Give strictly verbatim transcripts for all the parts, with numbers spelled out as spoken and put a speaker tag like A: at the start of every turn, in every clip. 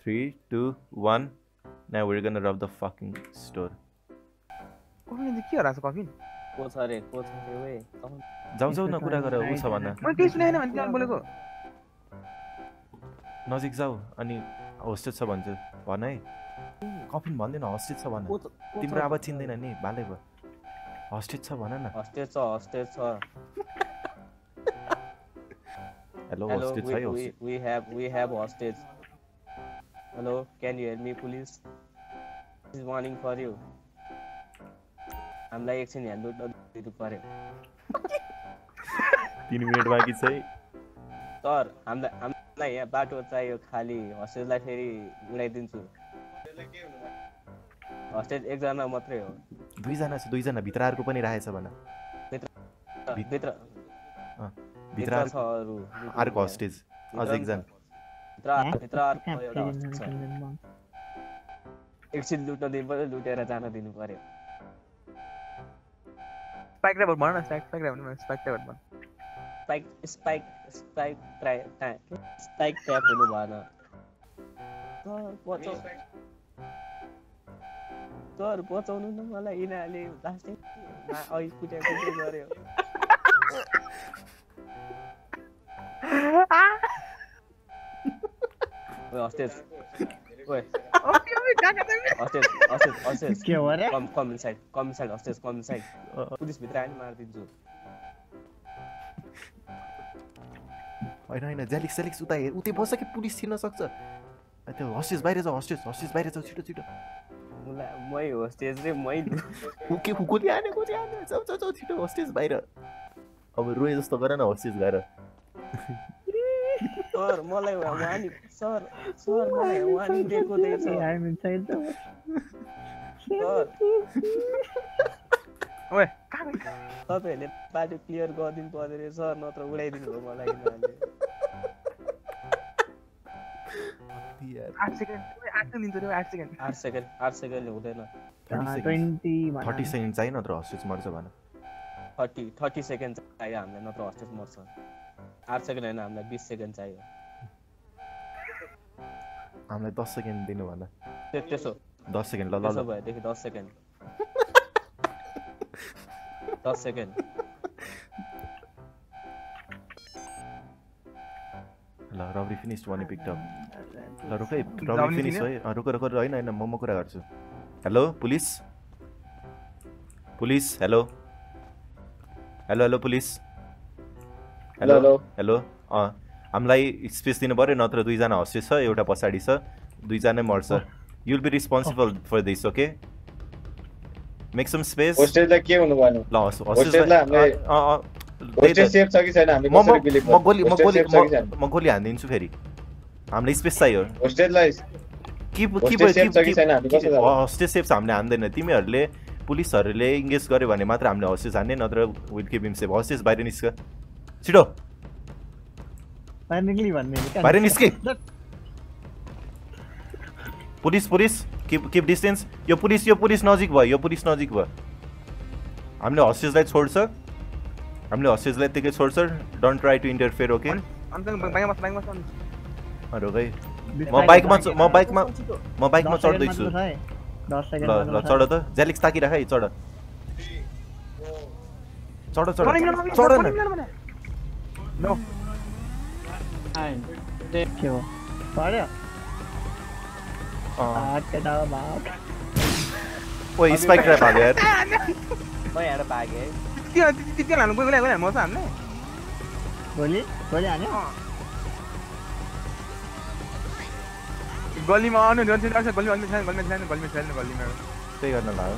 A: three, two, one. Now we're gonna rob the fucking store.
B: कफिन के हो राछ कफिन
C: को छ रे को छ रे वे
A: जाऊ जाऊ न कुरा गर उ छ भन्न
B: म केही सुनेन भने के बोलेको
A: नजिक जाऊ अनि होस्टेज छ भन्छ भन है कफिन भन्दैन होस्टेज छ भन तिम्रो आवाज चिन्दैन नि भाले भयो होस्टेज छ भन न
C: होस्टेज छ होस्टेज छ
A: हेलो होस्टेज छ
C: we we have we have hostage hello can you help me police this is warning for you हामीलाई एकछिन हेल्प दिनु पर्यो
A: तीन मिनेट बाँकी छ है
C: सर हामीलाई हामीलाई यहाँ बाटो चाहियो खाली होस्टेजलाई फेरि उडाइदिन्छु होस्टेज एकजना मात्रै हो
A: दुईजना छ दुईजना भित्रहरुको पनि राखेछ भन
C: भित्र भित्र
A: भित्र
C: छ अरु
A: अर्को होस्टेज अझ एकजना
C: भित्र भित्र अर्को एउटा होस्टेज छ एकछिन लुट्न दिनु पर्यो लुटेर जान दिनु पर्यो
B: स्पाइक ड्राइभर भन न स्पाइक स्पाइक ड्राइभर भन स्पाइक ड्राइभर भन
C: spike spike spike try spike trap हुनु भएन सर बचाउ सर बचाउनु न मलाई यिनीहरूले लास्टै अघि कुटे कुटे गर्यो ओए हस्टेज ओए हस्टेज हस्टेज हस्टेज
D: के हो रे
C: come come inside come inside hostage come inside police भित्र आयो नि मार्दिन्छु
A: हैन हैन जेलिक्स सेलिक्स उता हेर उतै बस्छ कि पुलिस छिर्न सक्छ त्यो होस्टेज बाहिर जाऊ होस्टेज होस्टेज बाहिर जाऊ छिटो छिटो
C: मलाई मै होस्टेज रे मै
A: उके गोली हाने गोली हाने जाऊ जाऊ जाऊ छिटो होस्टेज बाहिर अब रोए जस्तो गर न होस्टेज गएर
C: सर मलाई वानी सर सर मलाई वानी दिएको दिएछ
D: I am inside the
C: sir
B: ओए
C: तपाईहरुले बाटो क्लियर गरिदिनु पर्यो रे सर नत्र उडाइदिनु भयो मलाई यिनीहरूले
B: आठ सेकेन्ड आठ सेकेन्ड दिन्छ रे आठ सेकेन्ड
C: आठ सेकेन्ड आठ सेकेन्डले हुँदैन
A: थर्टी सेकेन्ड चाहियो नत्र होस्टेज मर्छ भन
C: थर्टी थर्टी सेकेन्ड चाहियो हामीलाई नत्र होस्टेज मर्छ आठ सेकेन्ड हैन हामीलाई बीस सेकेन्ड चाहियो
A: हामीलाई दस सेकेन्ड दिनु भन
C: त्यसो
A: दस सेकेन्ड ल ल
C: त्यसो भएदेखि दस सेकेन्ड दस सेकेन्ड
A: ल robbery finished one picked up ल रुक है रबरी फिनिश भयो रुक रुक हैन हैन म म कुरा गर्छु hello police police hello hello hello police hello hello hello अँ हामीलाई स्पेस दिनु पर्यो नत्र दुईजना होस्टेज छ एउटा पछाडि छ दुईजना मर्छ you will be responsible for this okay make some space
E: होस्टेजलाई के हुनु भएन
A: ल होस्टेजलाई
E: हामीले होस्टेज सेफ छ कि छैन हामी कसरी बिलिभ
A: म गोली म गोली म गोली हान्दिन्छु फेरि हामीलाई स्पेस चाहियो
E: होस्टेजलाई
A: के के
E: सेफ छ कि छैन हामी कसरी
A: होस्टेज सेफ हामीले हान्दैन तिमीहरूले पुलिसहरूले इन्गेज गर्यो भने मात्र हामीले होस्टेज हान्ने नत्र will keep him safe hostage बाहिर निस्क छिटो
D: बाहिर निक्ली भन्ने
A: बाहिर निस्के police police keep keep distance यो पुलिस यो पुलिस नजिक भयो यो पुलिस नजिक भयो हामीले होस्टेजलाई छोड्छ हामीले होस्टेजलाई त्यतिकै छोड्छ don't try to interfere okay अरे भाइ म बाइकमा म बाइकमा म बाइकमा चढ्दैछु ल ल चढ त जेलिक्स ताकिराख है चढ चढ चढ चढ न
B: नो
D: आई के हो पड्यो आ केटा बाप
A: ओए स्पाइक ट्र्याप हाल्यो यार
C: म यहाँ भागे
B: त्यो त्यो लानु गोली गोली मर्छ हामीले
D: गोली गोली हान्यो
B: गल्लीमा आउनु जन छैन गल्ली गल्ली छैन गल्ली छैन गल्ली छैन गल्लीमा
A: त्यही गर्न लाग्यो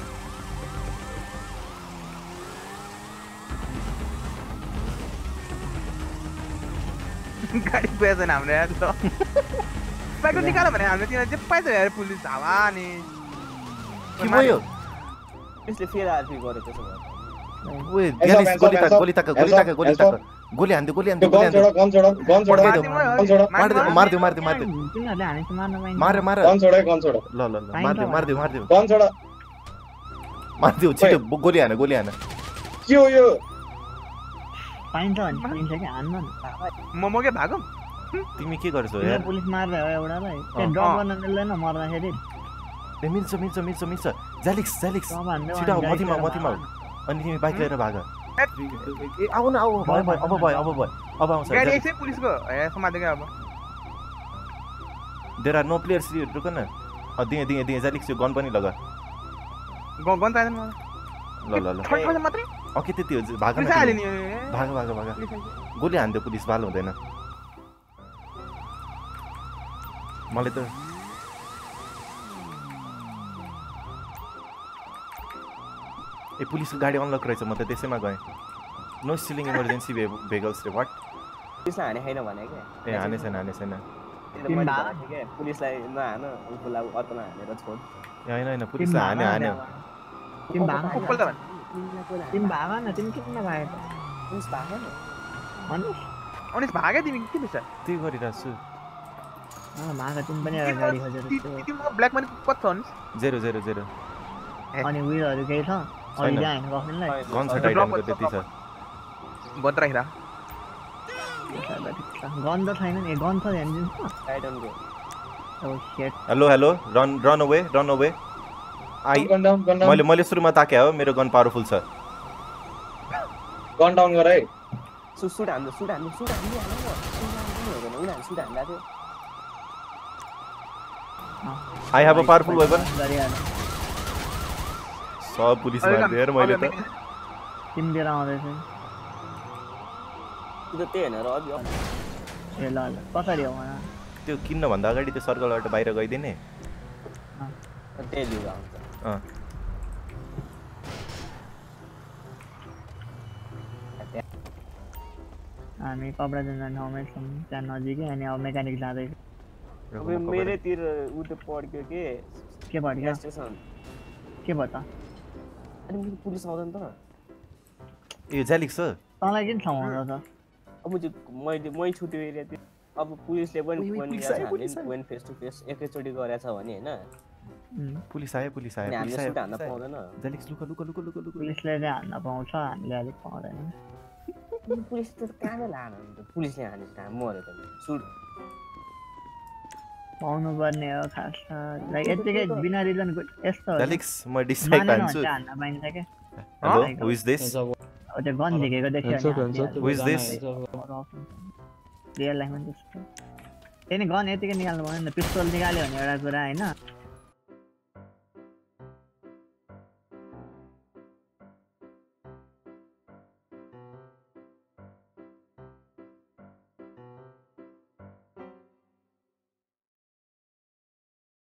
B: गाडी पेदैन हाम्रो यार त बाइक निकाल्यो भने हामीले तिनीहरु जे पाइछ यार पुलिस हावा नि
A: के भयो
C: यसले फेरि आरपी गर्यो त्यसो भए
A: ओए ग्यालिस गोली ताक गोली ताक गोली ताक गोली ताक गोली हान्दियो गोली हान्दियो गोली हान्दियो
E: गन छोड गन छोड गन छोड
A: मार्दियो मार्दियो मार्दियो मार्दियो
D: तिनीहरुले हानेछ मार्न पाइन्छ
A: मार मार
E: गन छोड गन छोड
A: ल ल ल मार्दियो मार्दियो मार्दियो
E: गन छोड
A: मार्दियो छिटो गोली हान गोली हान
E: के हो यो
D: पाइन्छ भने पाइन्छ के हान्न
B: म म के भागम
A: तिमी के गर्छौ
D: यहाँ
A: यार
D: पुलिस मार्दै हो एउटालाई त्यो ड्रप गर्न मिल्दैन मर्दाखेरि
A: ए मिल्छ मिल्छ मिल्छ मिल्छ ज्यालिक्स ज्यालिक्स
D: ड्रप हान्दै
A: छिटो आऊ मथिमा आऊ मथिमा आऊ अनि तिमी बाइक लिएर भाग ए आऊ न आऊ भयो भयो अब भयो अब भयो अब आउँछ
B: गाडी यसै पुलिसको ए समातेको अब
A: there are no players here रुक न अ दिए दिए दिए ज्यालिक्स यो गन पनि लगा
B: गन गन चाहिदैन मलाई
A: ल ल ल
B: ठट ठट मात्रै
A: ओके त्यति हो भाग
B: पुलिस
A: न
B: आले नि
A: भाग भाग भाग गोली हान्दियो पुलिस बाल हुँदैन मलाई त ए पुलिसको गाडी अनलक रहेछ म त त्यसैमा गएँ नो स्टिलिङ इमर्जेन्सी भेहिकल्स रे व्हाट
C: पुलिसलाई हाने छैन भने के
A: ए हाने छैन हाने छैन
C: पुलिसलाई नहान उसलाई अर्कोमा हानेर छोड
A: ए होइन होइन पुलिसलाई हाने हाने
D: तिमी भाग
B: कोपल त
D: तिमी भाग न तिमी किन भाग
C: पुलिस भाग न
D: अनुस
B: अनिस भागे तिमी के बिस
A: त्यही गरिरहेको छु
D: अँ भाग तिमी पनि एउटा गाडी खोजेर
B: तिम्रो ब्ल्याक मनी कति छ अनिस
A: जेरो जेरो जेरो
D: अनि विलहरू केही छ अहिले जाइन गफनलाई
A: गन छ टाइटनको त्यति छ
B: बन्द राखिरा
D: गन त छैन नि गन छ हेर्नु
C: टाइटनको
D: अब set
A: hello hello run run away run away I
E: gun down gun down
A: मैले मैले सुरुमा ताके हो मेरो गन पावरफुल छ
E: गन डाउन गर है
C: सु सुट हान्नु सुट हान्नु सुट हान्नु हान्नु उनीहरू सुट हान्दा थियो
A: I have a powerful weapon
D: गरिहाल
A: सब पुलिस मार्दै यार मैले त
D: तिमी लिएर आउँदैछ
C: त्यो त्यही होइन र अघि
D: ए ल ल कसरी हो मलाई
A: त्यो किन्न भन्दा अगाडि त्यो सर्कलबाट बाहिर गइदिने
C: त्यही लिएर आउँछ
A: अँ
D: हामी कपडा जुन ठाउँमै छौँ त्यहाँ नजिकै अनि अब मेकानिक जाँदैछ
C: अब मेरैतिर उ त पड्क्यो के
D: के पड्क्यो
C: स्टेसन
D: के भयो त
C: अनि मेरो पुलिस आउँदैन त
A: ए ज्यालिक्स छ
D: तँलाई किन ठाउँ त
C: अब चाहिँ मैले मै छुट्यो एरियातिर अब पुलिसले पनि वेन फेस टु फेस एकैचोटि गरेछ भने होइन
A: पुलिस आयो पुलिस आयो
C: हामीले सुट हान्न पाउँदैन
A: ज्यालिक्स लुका लुका लुका लुका लुका
D: पुलिसले चाहिँ हान्न पाउँछ हामीले अलिक पाउँदैन
C: पुलिस त कहाँबाट लान पुलिसले हाने मऱ्यो त सुट
D: पाउनु पर्ने हो खास लाइक यतिकै बिना रिजन यस्तो हो
A: ज्यालिक्स म डिस्ट्राक्ट हान्छु
D: हान्न पाइन्छ के
A: हेलो हु इज दिस
D: अब त्यो गन झिकेको देख्यो
A: हु इज दिस
D: रियल लाइफमा त्यस्तो त्यही नि गन यतिकै निकाल्नु पर्दैन पिस्तोल निकाल्यो भने एउटा कुरा होइन